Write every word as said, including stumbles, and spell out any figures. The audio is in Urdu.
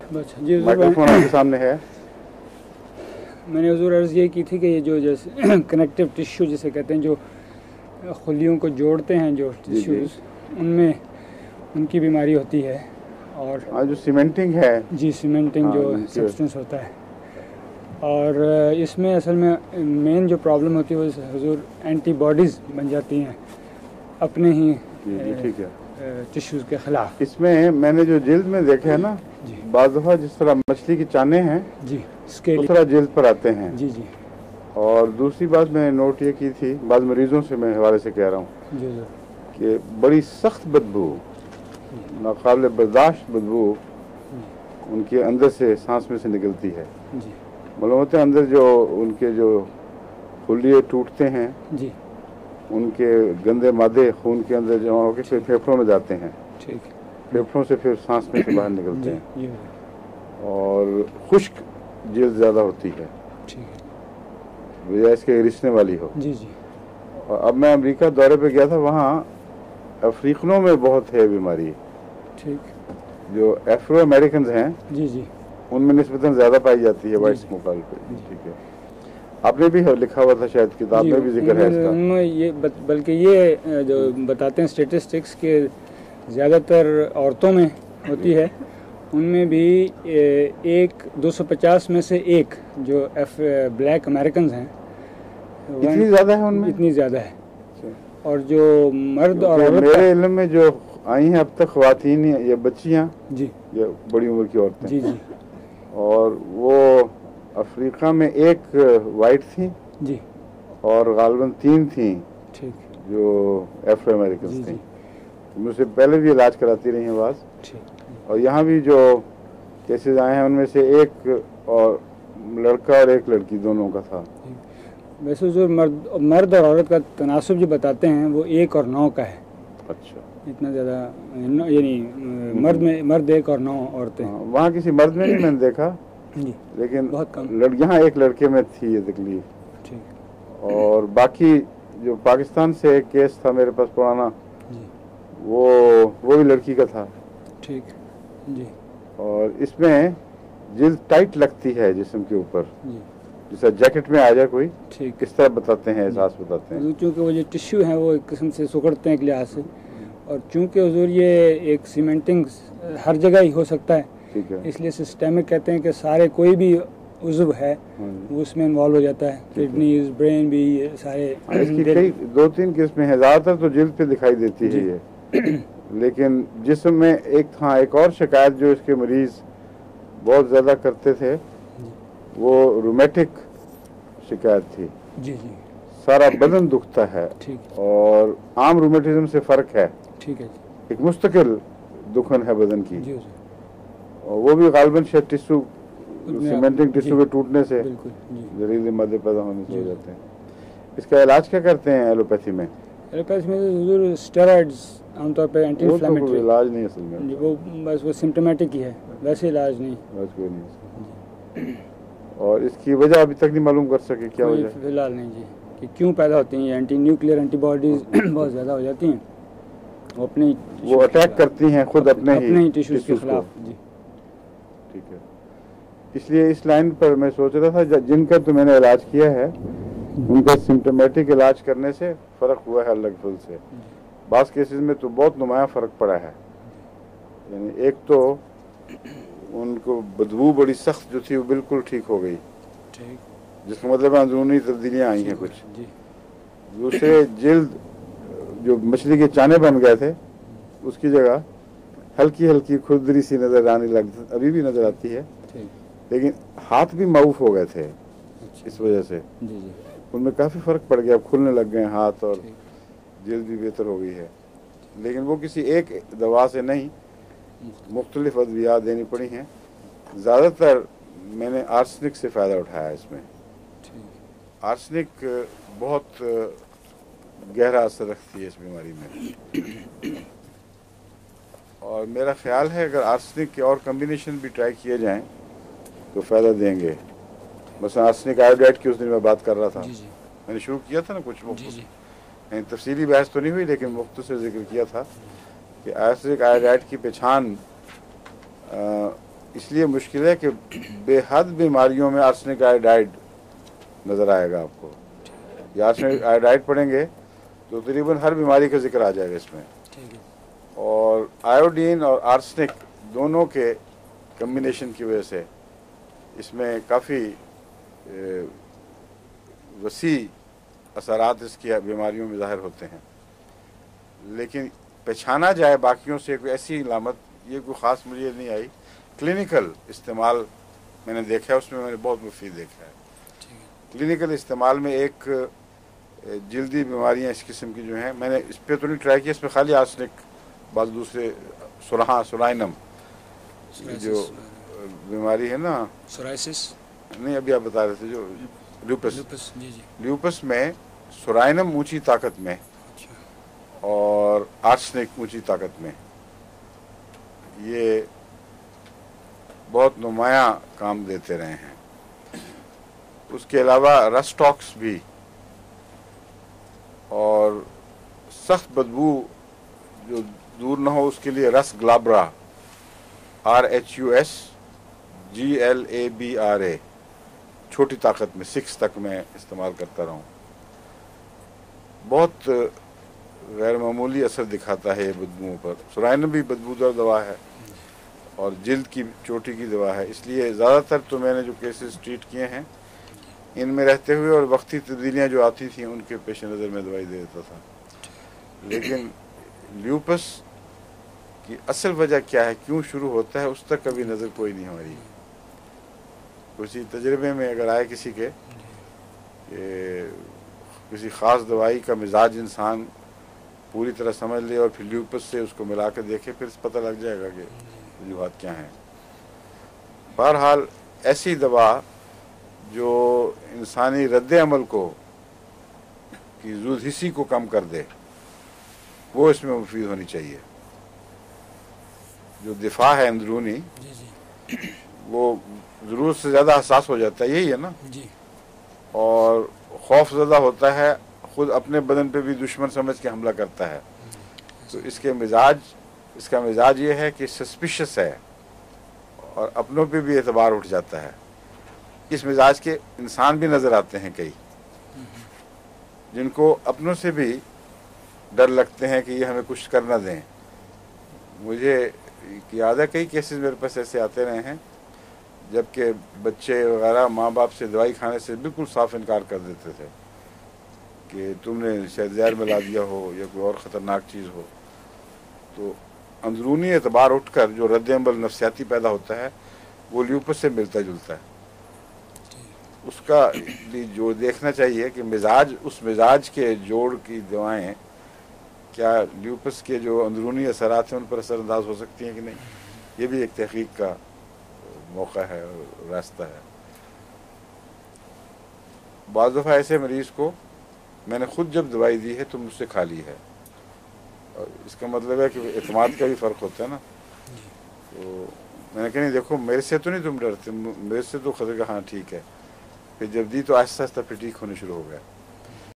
جی مائکروفون آپ کے سامنے ہے. میں نے حضور عرض یہ کی تھی کہ یہ جو جیسے کنیکٹیو ٹیشو جسے کہتے ہیں، جو خلیوں کو جوڑتے ہیں جو ٹیشوز، ان میں ان کی بیماری ہوتی ہے. اور جو سیمنٹنگ ہے، جی سیمنٹنگ جو سبسٹنس ہوتا ہے، اور اس میں اصل میں مین جو پرابلم ہوتی ہے وہ حضور اینٹی باڈیز بن جاتی ہیں اپنے ہی ٹھیک ہے ٹیشوز کے خلاف. اس میں میں نے جو جلد میں دیکھا ہے نا، جی بعض دفعہ جس طرح مچھلی کی چانے ہیں جی اس طرح جلد پر آتے ہیں. جی جی اور دوسری بات میں نے نوٹ یہ کی تھی، بعض مریضوں سے میں حوالے سے کہہ رہا ہوں جی کہ بڑی سخت بدبو، ناقابل برداشت بدبو ان کے اندر سے سانس میں سے نکلتی ہے. جی معلوم ہوتا ہے اندر جو ان کے جو خلیے ٹوٹتے ہیں، جی ان کے گندے مادے خون کے اندر جمع ہو کے پھر پھیپھڑوں میں جاتے ہیں. ٹھیک. پھیپھڑوں سے پھر سانس میں سے باہر نکلتے جی ہیں، جی اور خشک جلد زیادہ ہوتی ہے ٹھیک بجائے اس کے رسنے والی ہو. جی جی اور اب میں امریکہ دورے پہ گیا تھا، وہاں افریقنوں میں بہت ہے بیماری. ٹھیک. جو ایفرو امریکنز ہیں جی جی ان میں نسبتاً زیادہ پائی جاتی ہے وائٹس جی کے مقابلے پہ. ٹھیک ہے. آپ نے بھی لکھا ہوا تھا شاید کتاب جی میں بھی ذکر ہے اس کا. ان میں یہ بلکہ یہ جو بتاتے ہیں اسٹیٹسٹکس کے زیادہ تر عورتوں میں ہوتی ہے، ان میں بھی ایک دو سو پچاس میں سے ایک جو ایف بلیک امریکنز ہیں اتنی زیادہ ہے ان میں؟ اتنی زیادہ ہے. اور جو مرد اور عورت میرے علم میں جو آئی ہیں اب تک خواتین یا بچیاں جی یا بڑی عمر کی عورتیں، جی جی اور وہ افریقہ میں ایک وائٹ تھیں جی اور غالباً تین تھیں ٹھیک جو ایفرو امریکنز جی تھیں. جی مجھ سے پہلے بھی علاج کراتی رہی ہیں بعض، ٹھیک. اور یہاں بھی جو کیسز آئے ہیں ان میں سے ایک اور لڑکا اور ایک لڑکی دونوں کا تھا. ویسے جو مرد مرد اور عورت کا تناسب جو بتاتے ہیں وہ ایک اور نو کا ہے. اچھا. اتنا زیادہ یعنی مرد میں مرد ایک اور نو عورتیں. وہاں کسی مرد میں نہیں میں نے دیکھا، جی لیکن بہت کم. یہاں ایک لڑکے میں تھی یہ تکلیف. ٹھیک. اور باقی جو پاکستان سے ایک کیس تھا میرے پاس پرانا، جی وہ وہ بھی لڑکی کا تھا. ٹھیک. جی اور اس میں جلد ٹائٹ لگتی ہے جسم کے اوپر، جی جیسا جیکٹ میں آ جائے کوئی. ٹھیک. اس طرح بتاتے ہیں، احساس بتاتے ہیں. چونکہ وہ جو ٹیشو ہیں وہ ایک قسم سے سکڑتے ہیں ایک لحاظ سے، اور چونکہ حضور یہ ایک سیمنٹنگ ہر جگہ ہی ہو سکتا ہے، ٹھیک ہے، اس لیے سسٹمک کہتے ہیں کہ سارے کوئی بھی عضو ہے وہ اس میں انوالو ہو جاتا ہے. کڈنیز، برین بھی، سارے. اس کی کئی دو تین قسمیں ہیں، زیادہ تر تو جلد پہ دکھائی دیتی ہے یہ، لیکن جسم میں ایک ہاں ایک اور شکایت جو اس کے مریض بہت زیادہ کرتے تھے وہ رومیٹک شکایت تھی. جی جی سارا بدن دکھتا ہے، ٹھیک اور عام رومیٹزم سے فرق ہے. ٹھیک ہے. ایک مستقل دکھن ہے بدن کی، جی اور وہ بھی غالباً شاید ٹیشو سیمنٹنگ جی ٹیشو کے ٹوٹنے سے، بالکل. جی زہریلے مادے پیدا ہونے سے ہو جاتے ہیں. اس کا علاج کیا کرتے ہیں ایلوپیتھی میں؟ ایلوپیتھی میں حضور اسٹیرائڈز عام طور پہ اینٹی وہ تو کوئی انفلیمیٹری علاج نہیں اصل میں. جی وہ بس وہ سمٹومیٹک ہی ہے، ویسے علاج نہیں. علاج کوئی نہیں. اور اس کی وجہ ابھی تک نہیں معلوم کر سکے کیا وجہ؟ فی الحال نہیں جی، کہ کیوں پیدا ہوتی ہیں. اینٹی نیوکلیئر اینٹی باڈیز بہت زیادہ ہو جاتی ہیں، وہ اپنے وہ اٹیک کرتی ہیں خود اپنے اپنے ہی ٹیشوز کے خلاف. جی ٹھیک ہے. اس لیے اس لائن پر میں سوچ رہا تھا جن کا تو میں نے علاج کیا ہے ان کا سمٹومیٹک علاج کرنے سے فرق ہوا ہے اللہ کے فضل سے. بعض کیسز میں تو بہت نمایاں فرق پڑا ہے. یعنی ایک تو ان کو بدبو بڑی سخت جو تھی وہ بالکل ٹھیک ہو گئی، جس کا مطلب اندرونی تبدیلیاں آئی ہیں کچھ. دوسرے جلد جو مچھلی کے چانے بن گئے تھے اس کی جگہ ہلکی ہلکی کھردری سی نظر آنے لگ ابھی بھی نظر آتی ہے، لیکن ہاتھ بھی معاف ہو گئے تھے اس وجہ سے. ان میں کافی فرق پڑ گیا، اب کھلنے لگ گئے ہاتھ اور جلد بھی بہتر ہو گئی ہے. لیکن وہ کسی ایک دوا سے نہیں، مختلف ادویات دینی پڑی ہیں. زیادہ تر میں نے آرسنک سے فائدہ اٹھایا اس میں. آرسنک بہت گہرا اثر رکھتی ہے اس بیماری میں، اور میرا خیال ہے اگر آرسنک کے اور کمبینیشن بھی ٹرائی کیے جائیں تو فائدہ دیں گے. مثلا آرسنک آیوڈائڈ کی اس دن میں بات کر رہا تھا، میں نے شروع کیا تھا نا کچھ مختصر تفصیلی بحث تو نہیں ہوئی لیکن مختصر ذکر کیا تھا کہ آرسنک آیوڈائڈ کی پہچان اس لیے مشکل ہے کہ بے حد بیماریوں میں آرسنک آئیڈائڈ نظر آئے گا آپ کو. یا آرسنک آئیڈائڈ پڑھیں گے تو تقریباً ہر بیماری کا ذکر آ جائے گا اس میں. اور آیوڈین اور آرسنک دونوں کے کمبینیشن کی وجہ سے اس میں کافی وسیع اثرات اس کی بیماریوں میں ظاہر ہوتے ہیں. لیکن پہچانا جائے باقیوں سے کوئی ایسی علامت یہ کوئی خاص مجھے نہیں آئی. کلینکل استعمال میں نے دیکھا ہے، اس میں میں نے بہت مفید دیکھا ہے. کلینکل استعمال میں ایک جلدی بیماریاں اس قسم کی جو ہیں، میں نے اس پہ تو نہیں ٹرائی کیا، اس میں خالی آرسنک، بعض دوسرے سرہاں سرائنم جو بیماری ہے نا، سورائسس نہیں ابھی آپ بتا رہے تھے جو لیوپس لوپس جی جی لیوپس میں سرائنم اونچی طاقت میں اور آرسنک اونچی طاقت میں، یہ بہت نمایاں کام دیتے رہے ہیں. اس کے علاوہ رسٹاکس بھی، اور سخت بدبو جو دور نہ ہو اس کے لیے Rhus glabra, R H U S G L A B R A, چھوٹی طاقت میں سکس تک میں استعمال کرتا رہا ہوں. بہت غیر معمولی اثر دکھاتا ہے یہ بدبوؤں پر. سرائنم بھی بدبودار دوا ہے اور جلد کی چوٹی کی دوا ہے. اس لیے زیادہ تر تو میں نے جو کیسز ٹریٹ کیے ہیں ان میں رہتے ہوئے اور وقتی تبدیلیاں جو آتی تھیں ان کے پیش نظر میں دوائی دے دیتا تھا. لیکن لیوپس کی اصل وجہ کیا ہے، کیوں شروع ہوتا ہے، اس تک کبھی نظر کوئی نہیں ہماری. کسی تجربے میں اگر آئے کسی کے کہ کسی خاص دوائی کا مزاج انسان پوری طرح سمجھ لے اور پھر لیوپس سے اس کو ملا کے دیکھے، پھر پتہ لگ جائے گا کہ وجوہات کیا ہیں. بہرحال ایسی دوا جو انسانی رد عمل کو کی زود حسی کو کم کر دے وہ اس میں مفید ہونی چاہیے. جو دفاع ہے اندرونی وہ ضرورت سے زیادہ حساس ہو جاتا ہے، یہی ہے نا، اور خوف زدہ ہوتا ہے، خود اپنے بدن پہ بھی دشمن سمجھ کے حملہ کرتا ہے. تو اس کے مزاج اس کا مزاج یہ ہے کہ سسپیشس ہے اور اپنوں پہ بھی اعتبار اٹھ جاتا ہے. اس مزاج کے انسان بھی نظر آتے ہیں کئی، جن کو اپنوں سے بھی ڈر لگتے ہیں کہ یہ ہمیں کچھ کر نہ دیں. مجھے یاد ہے کئی کیسز میرے پاس ایسے آتے رہے ہیں جبکہ بچے وغیرہ ماں باپ سے دوائی کھانے سے بالکل صاف انکار کر دیتے تھے کہ تم نے شاید زہر ملا دیا ہو یا کوئی اور خطرناک چیز ہو. تو اندرونی اعتبار اٹھ کر جو رد عمل نفسیاتی پیدا ہوتا ہے وہ لیوپس سے ملتا جلتا ہے. اس کا بھی جو دیکھنا چاہیے کہ مزاج اس مزاج کے جوڑ کی دوائیں کیا لیوپس کے جو اندرونی اثرات ہیں ان پر اثر انداز ہو سکتی ہیں کہ نہیں. یہ بھی ایک تحقیق کا موقع ہے اور راستہ ہے. بعض دفعہ ایسے مریض کو میں نے خود جب دوائی دی ہے تو مجھ سے کھا لی ہے، اور اس کا مطلب ہے کہ اعتماد کا بھی فرق ہوتا ہے نا. تو میں نے کہا نہیں دیکھو میرے سے تو نہیں تم ڈرتے، میرے سے تو خطرے کا، ہاں ٹھیک ہے. پھر جب دی تو آہستہ آہستہ پھر ٹھیک ہونے شروع ہو گیا.